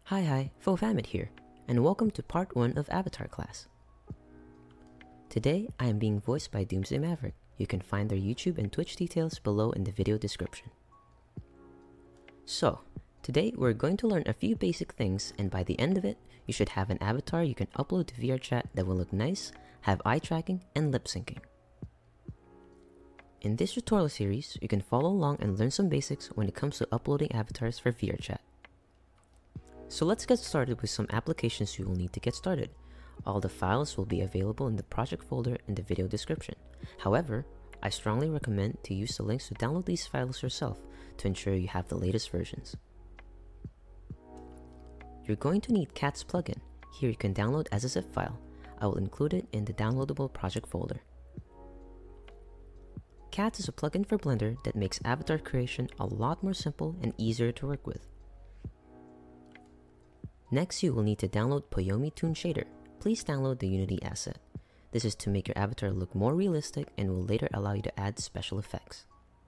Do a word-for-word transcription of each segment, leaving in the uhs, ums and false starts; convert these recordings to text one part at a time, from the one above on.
Hi hi, Fofamit here, and welcome to part one of Avatar class. Today, I am being voiced by Doomsdaymaverick. You can find their YouTube and Twitch details below in the video description. So, today we're going to learn a few basic things, and by the end of it, you should have an avatar you can upload to VRChat that will look nice, have eye tracking, and lip syncing. In this tutorial series, you can follow along and learn some basics when it comes to uploading avatars for VRChat. So let's get started with some applications you will need to get started. All the files will be available in the project folder in the video description. However, I strongly recommend to use the links to download these files yourself to ensure you have the latest versions. You're going to need C A T's plugin. Here you can download as a zip file. I will include it in the downloadable project folder. C A T is a plugin for Blender that makes avatar creation a lot more simple and easier to work with. Next, you will need to download Poyomi Toon Shader. Please download the Unity asset. This is to make your avatar look more realistic and will later allow you to add special effects.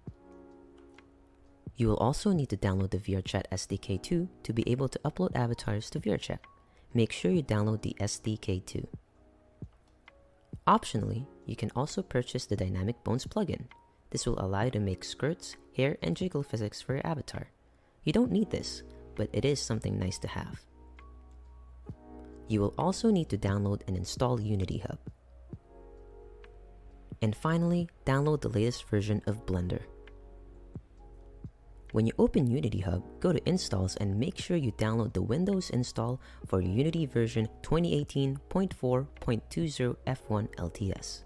You will also need to download the VRChat S D K too to be able to upload avatars to VRChat. Make sure you download the S D K too. Optionally, you can also purchase the Dynamic Bones plugin. This will allow you to make skirts, hair, and jiggle physics for your avatar. You don't need this, but it is something nice to have. You will also need to download and install Unity Hub. And finally, download the latest version of Blender. When you open Unity Hub, go to Installs and make sure you download the Windows install for Unity version twenty eighteen point four point twenty F one L T S.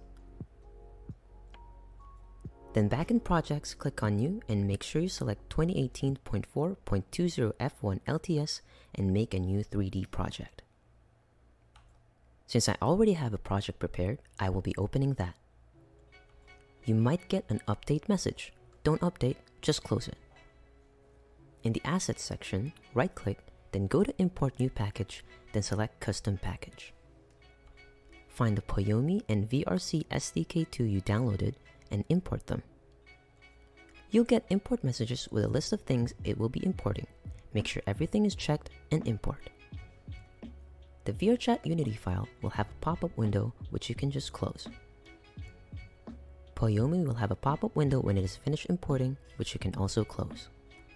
Then back in Projects, click on New and make sure you select twenty eighteen point four point twenty F one L T S and make a new three D project. Since I already have a project prepared, I will be opening that. You might get an update message. Don't update, just close it. In the Assets section, right-click, then go to Import New Package, then select Custom Package. Find the Poyomi and V R C S D K two you downloaded and import them. You'll get import messages with a list of things it will be importing. Make sure everything is checked and import. The VRChat Unity file will have a pop-up window which you can just close. Poyomi will have a pop-up window when it is finished importing, which you can also close.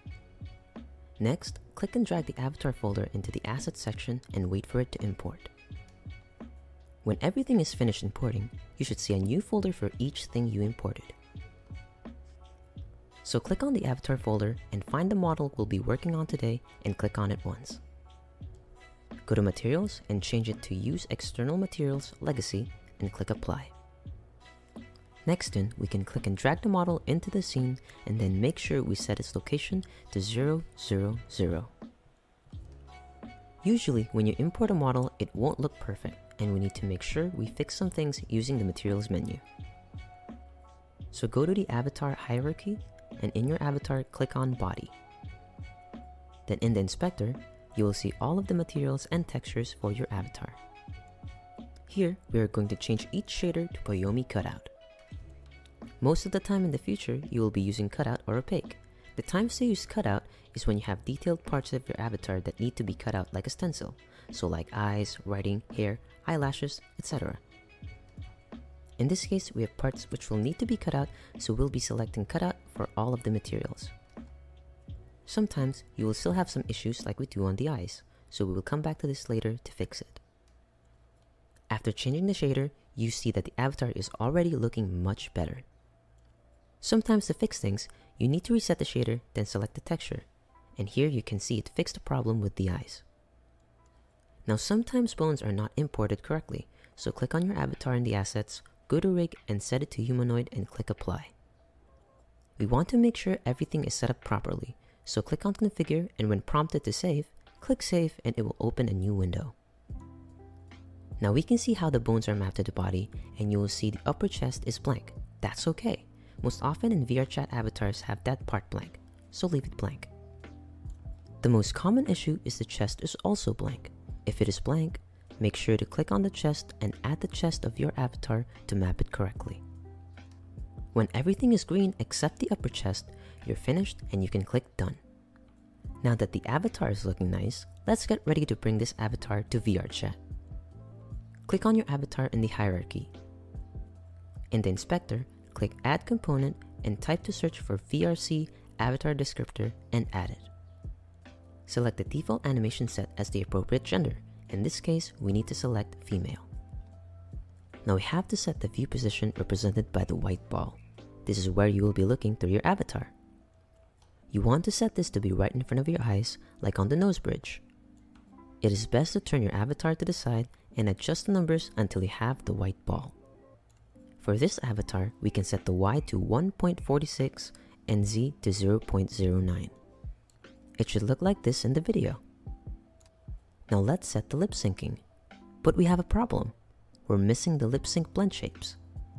Next, click and drag the avatar folder into the Assets section and wait for it to import. When everything is finished importing, you should see a new folder for each thing you imported. So click on the avatar folder and find the model we'll be working on today and click on it once. Go to Materials and change it to Use External Materials Legacy and click Apply. Next in, we can click and drag the model into the scene and then make sure we set its location to zero, zero, zero. Usually, when you import a model, it won't look perfect, and we need to make sure we fix some things using the Materials menu. So go to the Avatar Hierarchy, and in your avatar, click on Body. Then in the Inspector, you will see all of the materials and textures for your avatar. Here, we are going to change each shader to Poyomi Cutout. Most of the time in the future, you will be using Cutout or Opaque. The times to use Cutout is when you have detailed parts of your avatar that need to be cut out like a stencil, so like eyes, writing, hair, eyelashes, et cetera. In this case, we have parts which will need to be cut out, so we'll be selecting Cutout for all of the materials. Sometimes, you will still have some issues like we do on the eyes, so we will come back to this later to fix it. After changing the shader, you see that the avatar is already looking much better. Sometimes to fix things, you need to reset the shader, then select the texture, and here you can see it fixed the problem with the eyes. Now sometimes bones are not imported correctly, so click on your avatar in the Assets, go to Rig and set it to Humanoid and click Apply. We want to make sure everything is set up properly, so click on Configure and when prompted to save, click Save and it will open a new window. Now we can see how the bones are mapped to the body and you will see the upper chest is blank. That's okay. Most often in VRChat avatars have that part blank, so leave it blank. The most common issue is the chest is also blank. If it is blank, make sure to click on the chest and add the chest of your avatar to map it correctly. When everything is green except the upper chest, you're finished and you can click Done. Now that the avatar is looking nice, let's get ready to bring this avatar to VRChat. Click on your avatar in the hierarchy. In the inspector, click Add Component and type to search for V R C Avatar Descriptor and add it. Select the default animation set as the appropriate gender. In this case, we need to select female. Now we have to set the view position represented by the white ball. This is where you will be looking through your avatar. You want to set this to be right in front of your eyes, like on the nose bridge. It is best to turn your avatar to the side and adjust the numbers until you have the white ball. For this avatar, we can set the Y to one point four six and Z to zero point zero nine. It should look like this in the video. Now let's set the lip syncing. But we have a problem. We're missing the lip sync blend shapes.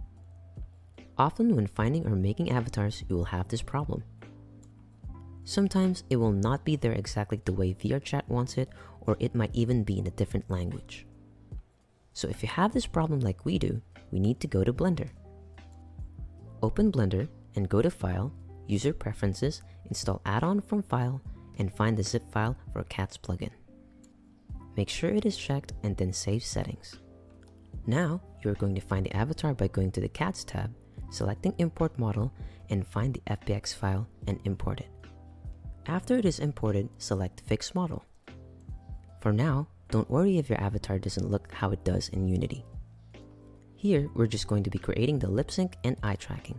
Often when finding or making avatars, you will have this problem. Sometimes it will not be there exactly the way VRChat wants it, or it might even be in a different language. So if you have this problem like we do, we need to go to Blender. Open Blender and go to File, User Preferences, install Add-on from File, and find the zip file for C A T's plugin. Make sure it is checked and then save settings. Now, you're going to find the avatar by going to the C A T's tab, selecting Import Model, and find the F B X file and import it. After it is imported, select Fix Model. For now, don't worry if your avatar doesn't look how it does in Unity. Here, we're just going to be creating the lip sync and eye tracking.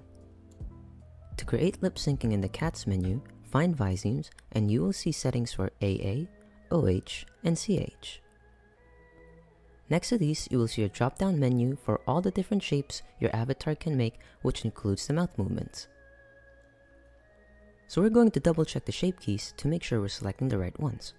To create lip syncing in the C A T's menu, find Visemes and you will see settings for A A, O H, and C H. Next to these, you will see a drop-down menu for all the different shapes your avatar can make, which includes the mouth movements. So we're going to double check the shape keys to make sure we're selecting the right ones.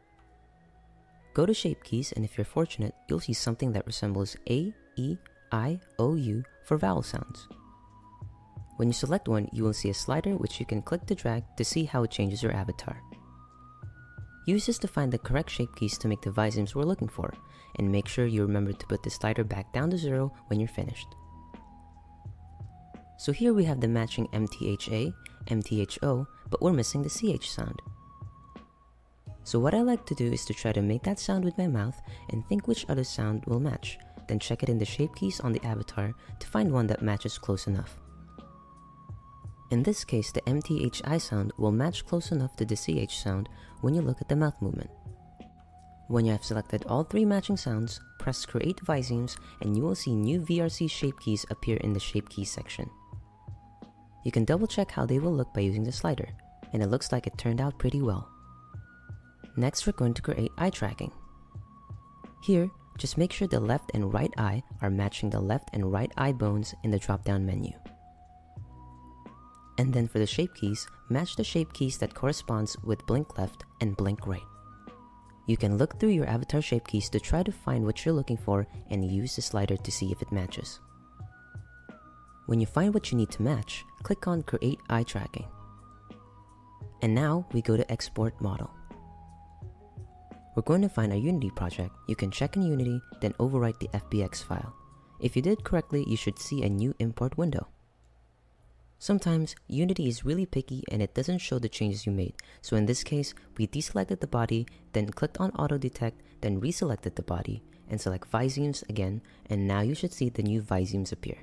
Go to Shape Keys, and if you're fortunate, you'll see something that resembles A, E, I, O, U for vowel sounds. When you select one, you will see a slider which you can click to drag to see how it changes your avatar. Use this to find the correct shape keys to make the Visemes we're looking for, and make sure you remember to put the slider back down to zero when you're finished. So here we have the matching M T H A, M T H O, but we're missing the C H sound. So what I like to do is to try to make that sound with my mouth and think which other sound will match, then check it in the shape keys on the avatar to find one that matches close enough. In this case, the M T H I sound will match close enough to the C H sound when you look at the mouth movement. When you have selected all three matching sounds, press Create Visemes and you will see new V R C shape keys appear in the shape keys section. You can double check how they will look by using the slider, and it looks like it turned out pretty well. Next, we're going to create eye tracking. Here, just make sure the left and right eye are matching the left and right eye bones in the drop-down menu. And then for the shape keys, match the shape keys that corresponds with blink left and blink right. You can look through your avatar shape keys to try to find what you're looking for and use the slider to see if it matches. When you find what you need to match, click on Create Eye Tracking. And now we go to Export Model. We're going to find our Unity project. You can check in Unity, then overwrite the F B X file. If you did correctly, you should see a new import window. Sometimes, Unity is really picky and it doesn't show the changes you made, so in this case, we deselected the body, then clicked on Auto Detect, then reselected the body, and select Visemes again, and now you should see the new Visemes appear.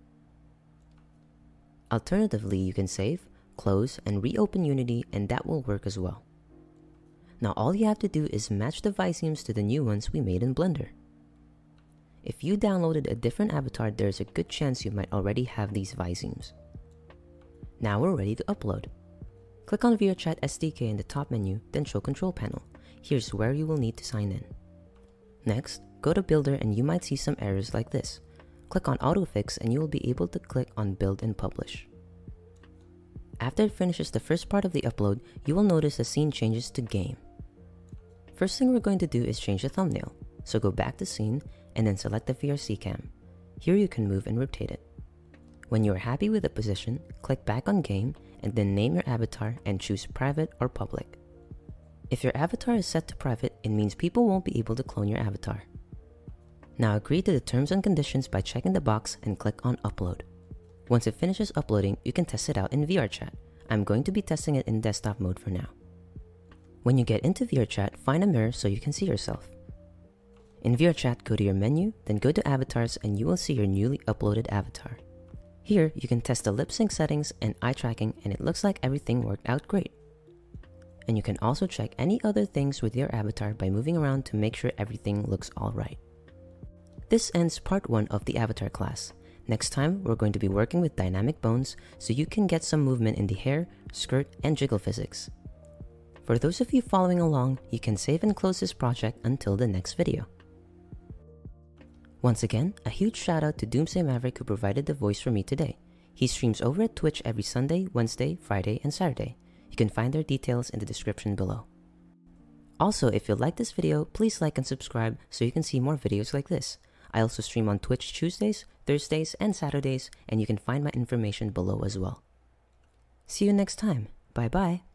Alternatively, you can save, close, and reopen Unity, and that will work as well. Now all you have to do is match the Visemes to the new ones we made in Blender. If you downloaded a different avatar, there's a good chance you might already have these Visemes. Now we're ready to upload. Click on VRChat S D K in the top menu, then show Control Panel. Here's where you will need to sign in. Next, go to Builder and you might see some errors like this. Click on Autofix and you will be able to click on Build and Publish. After it finishes the first part of the upload, you will notice the scene changes to Game. First thing we're going to do is change the thumbnail. So go back to Scene and then select the V R C cam. Here you can move and rotate it. When you are happy with the position, click back on Game and then name your avatar and choose Private or Public. If your avatar is set to private, it means people won't be able to clone your avatar. Now agree to the terms and conditions by checking the box and click on Upload. Once it finishes uploading, you can test it out in VRChat. I'm going to be testing it in desktop mode for now. When you get into VRChat, find a mirror so you can see yourself. In VRChat, go to your menu, then go to Avatars and you will see your newly uploaded avatar. Here, you can test the lip sync settings and eye tracking and it looks like everything worked out great. And you can also check any other things with your avatar by moving around to make sure everything looks alright. This ends part one of the avatar class. Next time, we're going to be working with dynamic bones so you can get some movement in the hair, skirt, and jiggle physics. For those of you following along, you can save and close this project until the next video. Once again, a huge shout out to Doomsdaymaverick who provided the voice for me today. He streams over at Twitch every Sunday, Wednesday, Friday, and Saturday. You can find their details in the description below. Also, if you like this video, please like and subscribe so you can see more videos like this. I also stream on Twitch Tuesdays, Thursdays, and Saturdays, and you can find my information below as well. See you next time. Bye bye.